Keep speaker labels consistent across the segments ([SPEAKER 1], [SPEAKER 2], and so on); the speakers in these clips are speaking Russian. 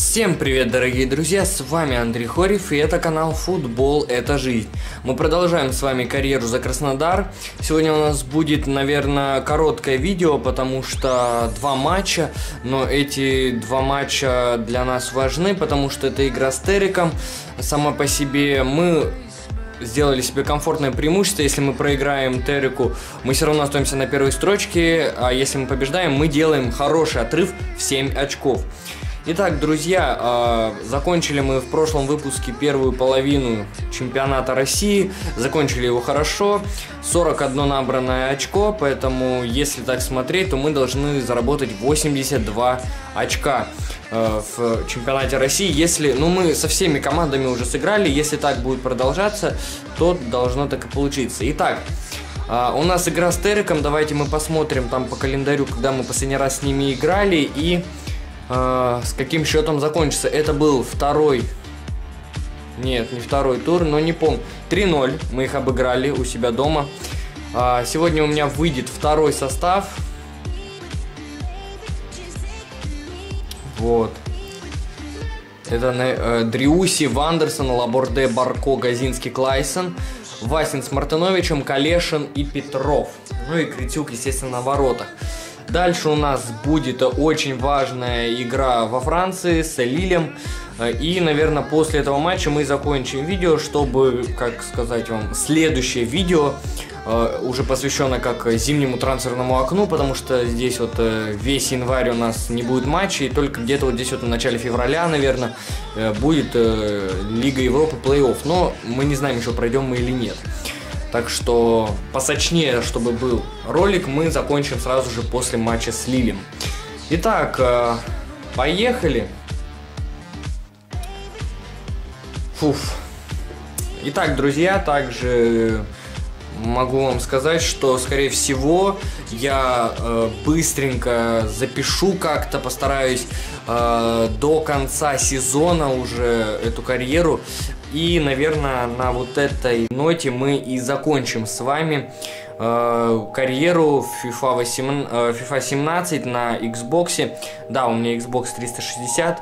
[SPEAKER 1] Всем привет, дорогие друзья, с вами Андрей Хорев, и это канал Футбол – это жизнь. Мы продолжаем с вами карьеру за Краснодар. Сегодня у нас будет, наверное, короткое видео, потому что два матча, но эти два матча для нас важны, потому что это игра с Тереком. Сама по себе мы сделали себе комфортное преимущество. Если мы проиграем Тереку, мы все равно остаемся на первой строчке, а если мы побеждаем, мы делаем хороший отрыв в 7 очков. Итак, друзья, закончили мы в прошлом выпуске первую половину чемпионата России, закончили его хорошо, 41 набранное очко, поэтому если так смотреть, то мы должны заработать 82 очка в чемпионате России. Если, мы со всеми командами уже сыграли, если так будет продолжаться, то должно так и получиться. Итак, у нас игра с Тереком, давайте мы посмотрим там по календарю, когда мы последний раз с ними играли и с каким счетом закончится. Это был второй, нет, не второй тур, но не помню, 3-0, мы их обыграли у себя дома. Сегодня у меня выйдет второй состав. Вот. Это Дриуси, Вандерсон, Лаборде, Барко, Газинский, Клайсон, Васин с Мартыновичем, Калешин и Петров. Ну и Критюк, естественно, на воротах. Дальше у нас будет очень важная игра во Франции с Лилем. И, наверное, после этого матча мы закончим видео, чтобы, как сказать вам, следующее видео уже посвящено как зимнему трансферному окну, потому что здесь вот весь январь у нас не будет матчей, и только где-то вот здесь вот в начале февраля, наверное, будет Лига Европы плей-офф. Но мы не знаем еще, пройдем мы или нет. Так что посочнее, чтобы был ролик, мы закончим сразу же после матча с Лилем. Итак, поехали. Итак, друзья, также могу вам сказать, что, скорее всего, я быстренько запишу как-то, постараюсь до конца сезона уже эту карьеру. И, наверное, на вот этой ноте мы и закончим с вами карьеру в FIFA 17 на Xbox. Да, у меня Xbox 360.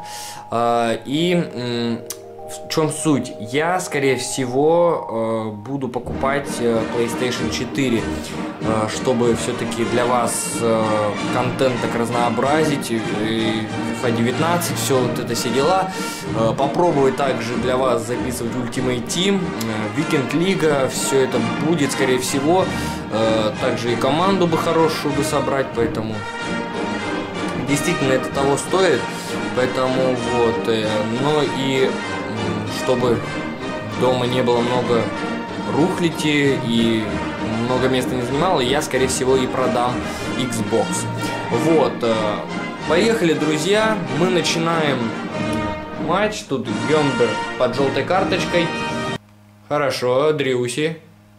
[SPEAKER 1] В чем суть? Я, скорее всего, буду покупать PlayStation 4, чтобы все-таки для вас контент так разнообразить, и FIFA 19, все вот это все дела. Попробовать также для вас записывать Ultimate Team, Weekend Лига, все это будет, скорее всего. Также и команду бы хорошую бы собрать, поэтому действительно это того стоит. Поэтому вот, но и чтобы дома не было много рухляти и много места не занимало, я, скорее всего, и продам Xbox. Вот, поехали, друзья, мы начинаем матч. Тут Гёмбер под желтой карточкой. Хорошо, Дриуси.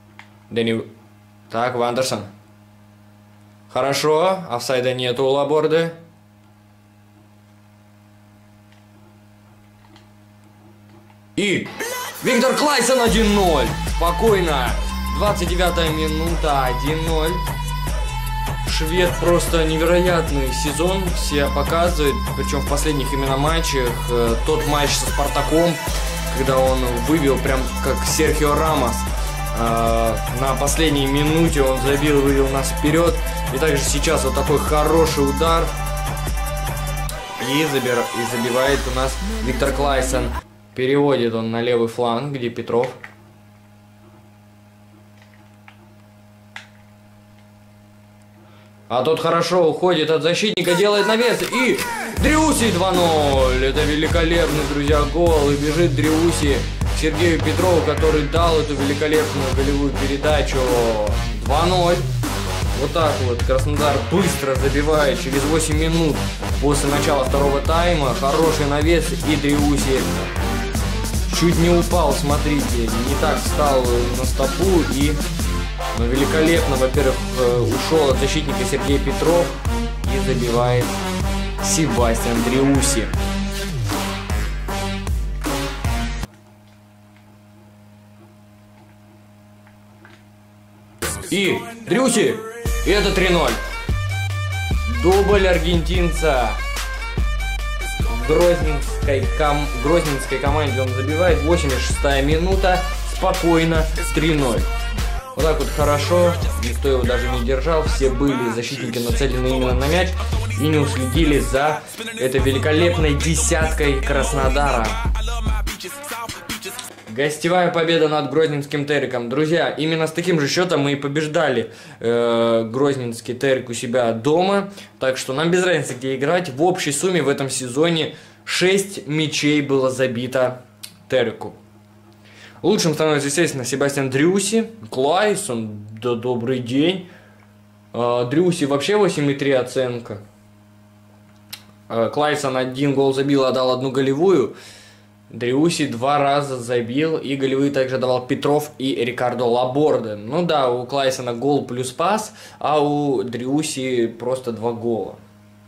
[SPEAKER 1] Так, Вандерсон. Хорошо, офсайда нету у Лаборде. И Виктор Клайсон 1-0. Спокойно. 29-я минута, 1-0. Швед просто невероятный сезон себя показывает. Причем в последних именно матчах. Тот матч со Спартаком, когда он вывел прям как Серхио Рамос. На последней минуте он забил, вывел нас вперед. И также сейчас вот такой хороший удар. И забивает у нас Виктор Клайсон. Переводит он на левый фланг, где Петров. А тот хорошо уходит от защитника, делает навес. И Дриуси 2-0. Это великолепный, друзья, гол. И бежит Дриуси к Сергею Петрову, который дал эту великолепную голевую передачу. 2-0. Вот так вот Краснодар быстро забивает через 8 минут после начала второго тайма. Хороший навес, и Дриуси чуть не упал, смотрите, не так встал на стопу и великолепно, во-первых, ушел от защитника Сергей Петров и забивает Себастьян Дриуси. И Дриуси, и это 3-0. Дубль аргентинца. грозненской команде он забивает. 86-я минута. Спокойно. 3-0. Вот так вот хорошо. Никто его даже не держал. Все были защитники нацелены именно на мяч. И не уследили за этой великолепной десяткой Краснодара. Гостевая победа над Грозненским Териком. Друзья, именно с таким же счетом мы и побеждали Грозненский Терик у себя дома. Так что нам без разницы, где играть. В общей сумме в этом сезоне 6 мячей было забито Терику. Лучшим становится, естественно, Себастьян Дрюси. Клайсон, да добрый день. Дрюси вообще 8,3 оценка. Клайсон 1 гол забил, отдал 1 голевую. Дрюси 2 раза забил, и голевые также давал Петров и Рикардо Лаборде. Ну да, у Клайсона гол плюс пас, а у Дрюси просто 2 гола.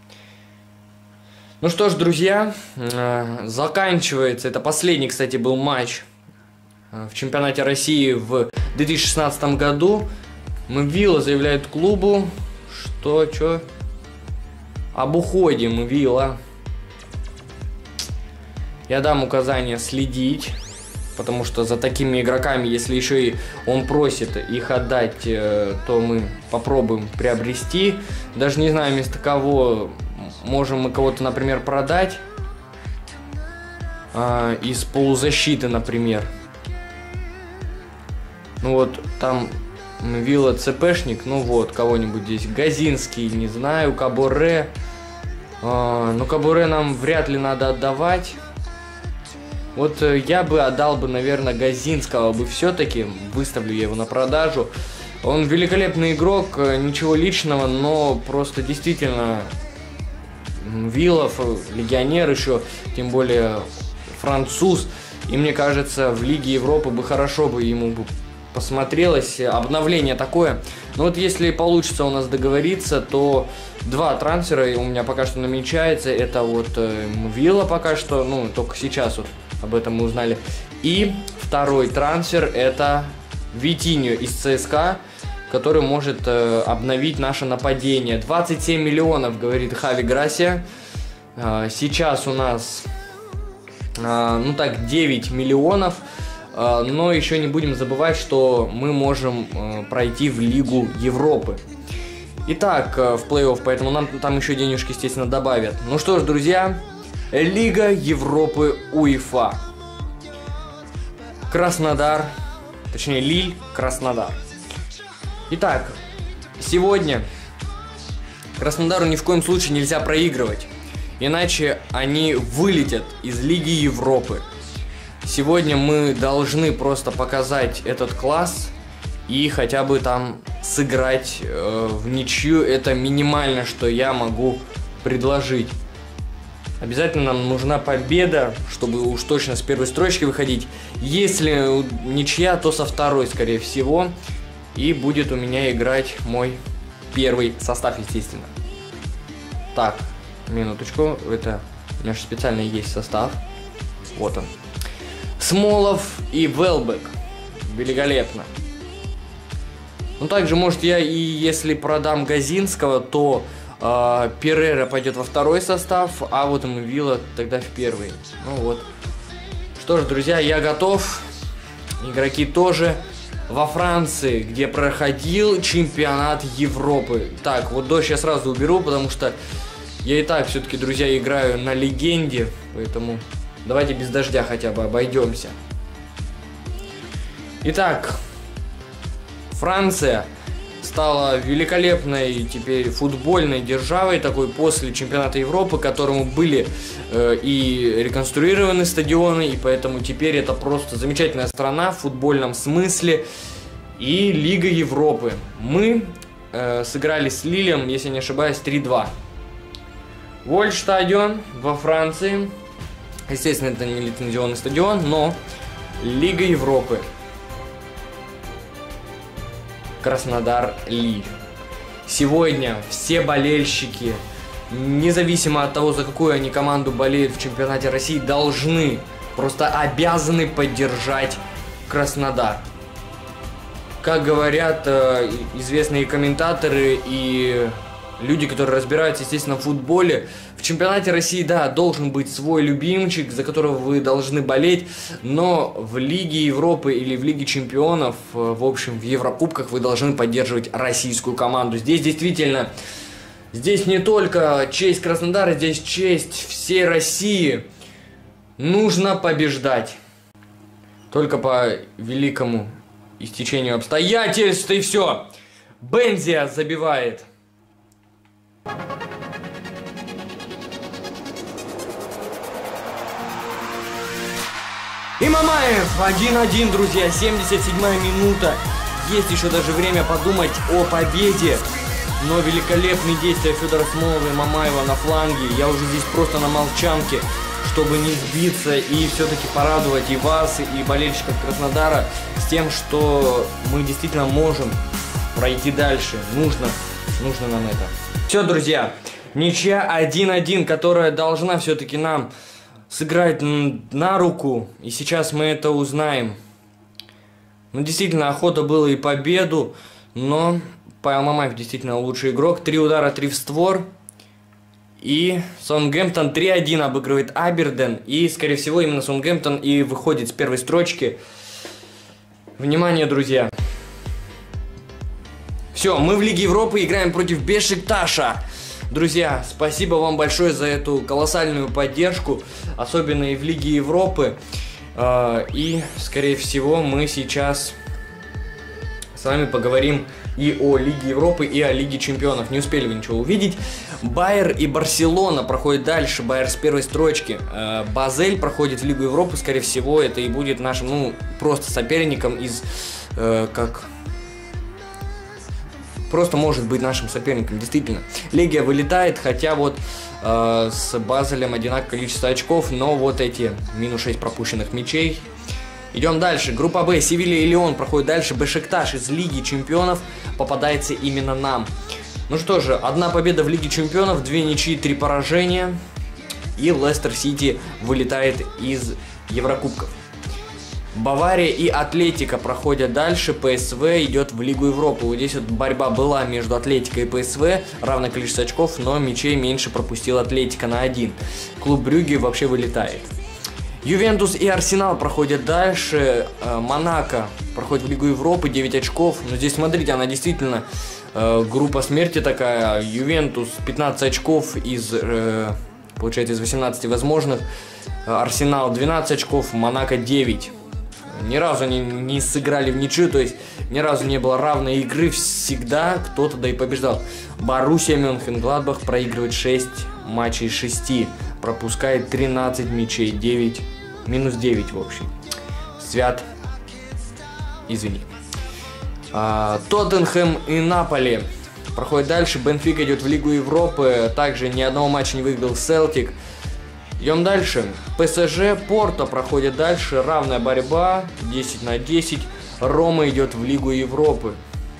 [SPEAKER 1] Ну что ж, друзья, заканчивается. Это последний, кстати, был матч в чемпионате России в 2016 году. Мвила заявляет клубу, что об уходе Мвила. Я дам указание следить, потому что за такими игроками, если еще и он просит их отдать, то мы попробуем приобрести. Даже не знаю, вместо кого можем мы кого-то, например, продать. Из полузащиты, например. Ну вот, там Вилла ЦПшник, ну вот, кого-нибудь здесь. Газинский, не знаю, Каборе. Но Каборе нам вряд ли надо отдавать. Вот я бы отдал бы, наверное, Газинского бы все-таки. Выставлю я его на продажу. Он великолепный игрок, ничего личного, но просто действительно Виллов, легионер еще, тем более француз. И мне кажется, в Лиге Европы бы хорошо бы ему посмотрелось обновление такое. Но вот если получится у нас договориться, то 2 трансфера у меня пока что намечается. Это вот Вилла пока что, ну только сейчас вот об этом мы узнали. И второй трансфер это Витиньо из ЦСКА, который может обновить наше нападение. 27 миллионов, говорит Хави Грасия. Сейчас у нас, ну так, 9 миллионов. Но еще не будем забывать, что мы можем пройти в Лигу Европы. Итак, в плей-офф, поэтому нам там еще денежки, естественно, добавят. Ну что ж, друзья, Лига Европы УЕФА. Краснодар, точнее Лиль, Краснодар. Итак, сегодня Краснодару ни в коем случае нельзя проигрывать, иначе они вылетят из Лиги Европы. Сегодня мы должны просто показать этот класс и хотя бы там сыграть в ничью. Это минимально, что я могу предложить. Обязательно нам нужна победа, чтобы уж точно с первой строчки выходить. Если ничья, то со второй, скорее всего. И будет у меня играть мой первый состав, естественно. Так, минуточку. Это у меня же специально есть состав. Вот он. Смолов и Велбек. Великолепно. Ну, также, может, я и если продам Газинского, то Перейра пойдет во второй состав, а вот Мвила тогда в первый. Ну вот. Что ж, друзья, я готов. Игроки тоже. Во Франции, где проходил чемпионат Европы. Так, вот дождь я сразу уберу, потому что я и так все-таки, друзья, играю на легенде. Поэтому давайте без дождя хотя бы обойдемся. Итак, Франция стала великолепной теперь футбольной державой такой после чемпионата Европы, которому были и реконструированы стадионы, и поэтому теперь это просто замечательная страна в футбольном смысле. И Лига Европы. Мы сыграли с Лилем, если не ошибаюсь, 3-2. Вольштадион во Франции. Естественно, это не лицензионный стадион, но Лига Европы. Краснодар, Лиль. Сегодня все болельщики, независимо от того, за какую они команду болеют в чемпионате России, должны, просто обязаны поддержать Краснодар. Как говорят известные комментаторы и люди, которые разбираются, естественно, в футболе. В чемпионате России, да, должен быть свой любимчик, за которого вы должны болеть, но в Лиге Европы или в Лиге Чемпионов, в общем, в Еврокубках вы должны поддерживать российскую команду. Здесь действительно, здесь не только честь Краснодара, здесь честь всей России. Нужно побеждать. Только по великому истечению обстоятельств, и все. Бензия забивает. И Мамаев 1-1, друзья, 77-я минута. Есть еще даже время подумать о победе. Но великолепные действия Федора Смолова и Мамаева на фланге. Я уже здесь просто на молчанке, чтобы не сбиться и все-таки порадовать и вас, и болельщиков Краснодара с тем, что мы действительно можем пройти дальше. Нужно нам это. Все, друзья, ничья 1-1, которая должна все-таки нам сыграть на руку. И сейчас мы это узнаем. Ну, действительно, охота была и победу, но Павел Мамаев действительно лучший игрок. 3 удара, 3 в створ. И Саутгемптон 3-1 обыгрывает Аберден. И, скорее всего, именно Саутгемптон и выходит с первой строчки. Внимание, друзья. Все, мы в Лиге Европы играем против Бешикташа. Друзья, спасибо вам большое за эту колоссальную поддержку. Особенно и в Лиге Европы. И, скорее всего, мы сейчас с вами поговорим и о Лиге Европы, и о Лиге Чемпионов. Не успели вы ничего увидеть. Байер и Барселона проходят дальше. Байер с первой строчки. Базель проходит в Лигу Европы. Скорее всего, это и будет нашим, ну, просто соперником из, просто может быть нашим соперником, действительно. Легия вылетает, хотя вот с Базелем одинаковое количество очков, но вот эти минус 6 пропущенных мячей. Идем дальше. Группа Б. Севилья и Лион проходит дальше. Бешикташ из Лиги Чемпионов попадается именно нам. Ну что же, 1 победа в Лиге Чемпионов, 2 ничьи, 3 поражения. И Лестер Сити вылетает из Еврокубков. Бавария и Атлетика проходят дальше. ПСВ идет в Лигу Европы. Вот здесь вот борьба была между Атлетикой и ПСВ. Равное количество очков, но мячей меньше пропустил Атлетика на 1. Клуб Брюгге вообще вылетает. Ювентус и Арсенал проходят дальше. Монако проходит в Лигу Европы, 9 очков. Но здесь, смотрите, она действительно группа смерти такая. Ювентус 15 очков из, получается, из 18 возможных. Арсенал 12 очков, Монако 9. Ни разу они не сыграли в ничью, то есть ни разу не было равной игры, всегда кто-то да и побеждал. Боруссия Мюнхен-Гладбах проигрывает 6 матчей из 6, пропускает 13 мячей, 9, минус 9 в общем. Свят, извини. Тоттенхэм и Наполи проходят дальше. Бенфика идет в Лигу Европы, также ни одного матча не выиграл Селтик. Идем дальше. ПСЖ, Порто проходит дальше. Равная борьба. 10 на 10. Рома идет в Лигу Европы.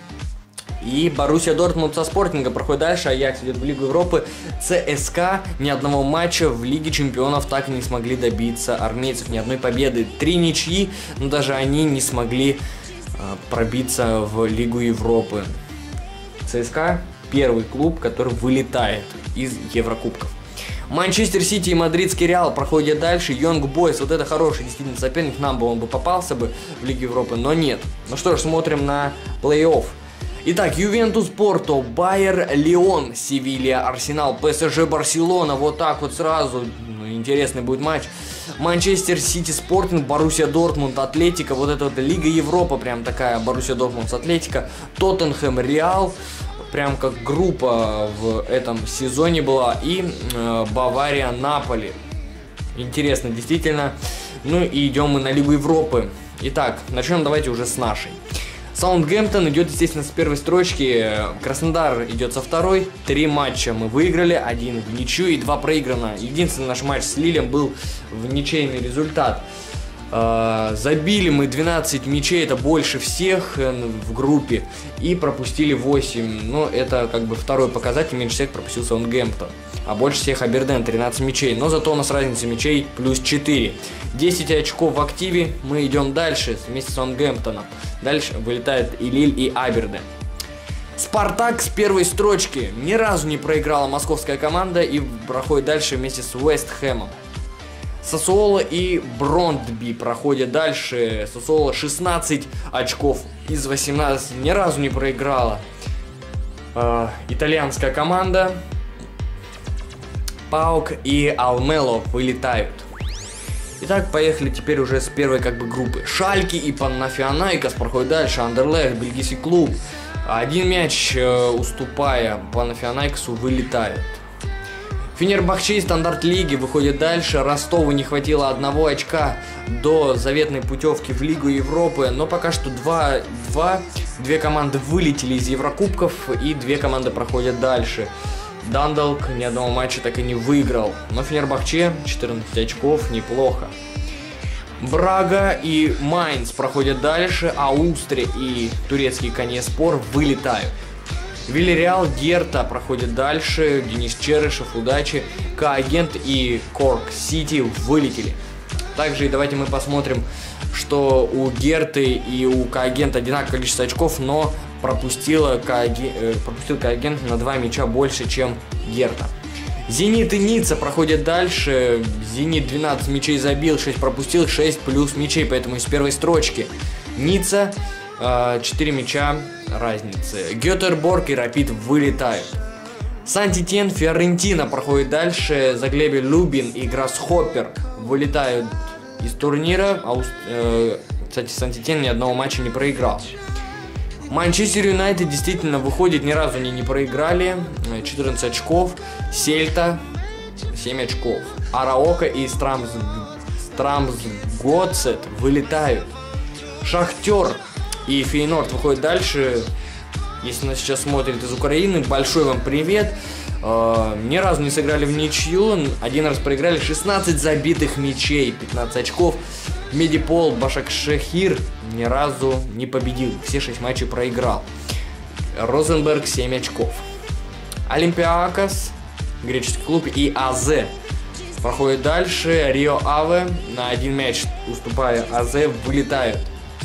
[SPEAKER 1] И Боруссия Дортмунд со Спортинга проходит дальше. Аякс идет в Лигу Европы. ЦСКА ни одного матча в Лиге Чемпионов так и не смогли добиться армейцев. Ни одной победы. 3 ничьи, но даже они не смогли пробиться в Лигу Европы. ЦСКА первый клуб, который вылетает из Еврокубков. Манчестер Сити и Мадридский Реал проходят дальше. Йонг Бойс, вот это хороший действительно соперник, нам бы он бы попался бы в Лиге Европы, но нет. Ну что ж, смотрим на плей-офф. Итак, Ювентус, Порто, Байер, Лион, Севилья, Арсенал, ПСЖ, Барселона, вот так вот сразу, интересный будет матч. Манчестер Сити, Спортинг, Боруссия Дортмунд, Атлетика, вот это вот Лига Европа, прям такая, Боруссия Дортмунд с Атлетика, Тоттенхэм, Реал. Прям как группа в этом сезоне была. И Бавария, Наполи. Интересно, действительно. Ну и идем мы на Лигу Европы. Итак, начнем давайте уже с нашей. Саутгемптон идет, естественно, с первой строчки. Краснодар идет со второй. 3 матча мы выиграли, 1 в ничью и 2 проиграно. Единственный наш матч с Лилем был в ничейный результат. Забили мы 12 мячей, это больше всех в группе, и пропустили 8. Но это как бы второй показатель, меньше всех пропустил Саутгемптон, а больше всех Аберден, 13 мячей. Но зато у нас разница мячей плюс 4. 10 очков в активе, мы идем дальше вместе с Саутгемптоном. Дальше вылетает и Лиль, и Аберден. Спартак с первой строчки. Ни разу не проиграла московская команда и проходит дальше вместе с Вест Хэмом. Сассуоло и Брондби проходят дальше. Сассуоло 16 очков из 18. Ни разу не проиграла. Итальянская команда. Паук и Алмело вылетают. Итак, поехали теперь уже с первой группы. Шальки и Панафианайкос проходят дальше. Андерлехт, бельгийский клуб. Один мяч, уступая Панафианайкосу, вылетают. Фенербахче и Стандарт Лиги выходят дальше. Ростову не хватило 1 очка до заветной путевки в Лигу Европы. Но пока что две команды вылетели из Еврокубков и 2 команды проходят дальше. Дандалк ни одного матча так и не выиграл. Но Фенербахче 14 очков, неплохо. Брага и Майнц проходят дальше, а Аустри и турецкий Коньяспор вылетают. Вильяреал, Герта проходят дальше, Денис Черышев, удачи. К-агент и Корк Сити вылетели. Также давайте мы посмотрим, что у Герты и у К-агента одинаковое количество очков, но пропустил К-агент на 2 мяча больше, чем Герта. Зенит и Ницца проходят дальше. Зенит 12 мячей забил, 6 пропустил, 6 плюс мячей, поэтому из первой строчки. Ницца 4 мяча разницы. Гётерборг и Рапид вылетают. Сан-Титьен, Фиорентина проходит дальше. Заглебе, Любин и Грассхоппер вылетают из турнира. Кстати, Сан-Титьен ни одного матча не проиграл. Манчестер Юнайтед действительно выходит, ни разу они не проиграли. 14 очков. Сельта 7 очков. Араока и Страмсготсет вылетают. Шахтер и Фейнорд выходят дальше. Если нас сейчас смотрит из Украины, большой вам привет. Ни разу не сыграли в ничью. Один раз проиграли. 16 забитых мячей, 15 очков. Медипол Башакшехир ни разу не победил. Все 6 матчей проиграл. Розенберг 7 очков. Олимпиакос, греческий клуб, и АЗ проходит дальше. Рио Аве на 1 мяч, уступая АЗ, вылетают.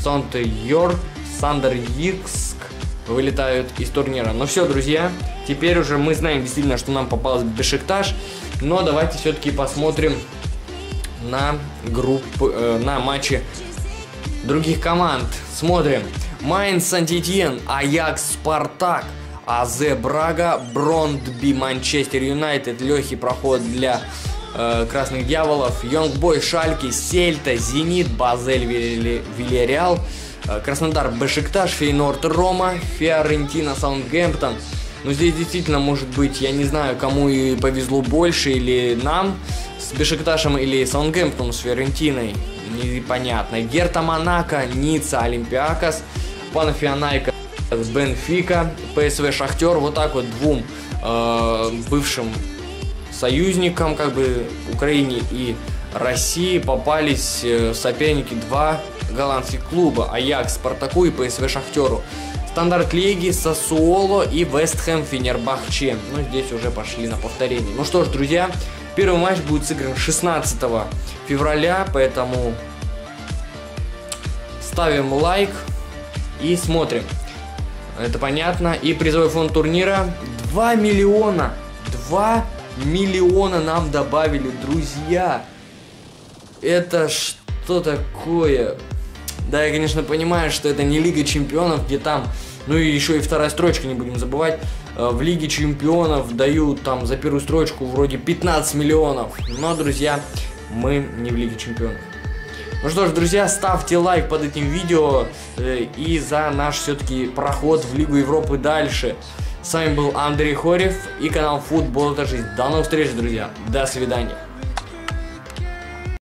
[SPEAKER 1] Сандер-Йирск вылетают из турнира. Ну все, друзья, теперь уже мы знаем действительно, что нам попался Бешикташ. Но давайте все-таки посмотрим на матчи других команд. Смотрим. Майнц, Сан-Титьен, Аякс, Спартак, АЗ, Брага, Брондби, Манчестер Юнайтед. Легкий проход для Красных Дьяволов. Йонгбой, Шальки, Сельта, Зенит, Базель, Вильяреал, Краснодар, Бешикташ, Фейнорд, Рома, Фиорентина, Саутгемптон. Но здесь действительно, может быть, я не знаю, кому и повезло больше, или нам с Бешикташем, или Саутгемптону с Фиорентиной. Непонятно. Герта, Монако, Ницца, Олимпиакос, Панафианайкос, Бенфика, ПСВ, Шахтер. Вот так вот двум бывшим союзникам, Украине и России, попались соперники 2 голландских клуба: Аякс, Спартаку и ПСВ, Шахтеру. Стандарт Лиги, Сассуоло и Вест Хэм, Фенербахче. Ну, здесь уже пошли на повторение. Ну что ж, друзья, первый матч будет сыгран 16 февраля, поэтому ставим лайк и смотрим. Это понятно. И призовой фонд турнира 2 миллиона. 2 миллиона нам добавили, друзья. Это что такое? Да, я, конечно, понимаю, что это не Лига Чемпионов, где там, ну и еще и вторая строчка, не будем забывать. В Лиге Чемпионов дают там за первую строчку вроде 15 миллионов. Но, друзья, мы не в Лиге Чемпионов. Ну что ж, друзья, ставьте лайк под этим видео и за наш все-таки проход в Лигу Европы дальше. С вами был Андрей Хорев и канал Футбол это жизнь. До новых встреч, друзья. До свидания.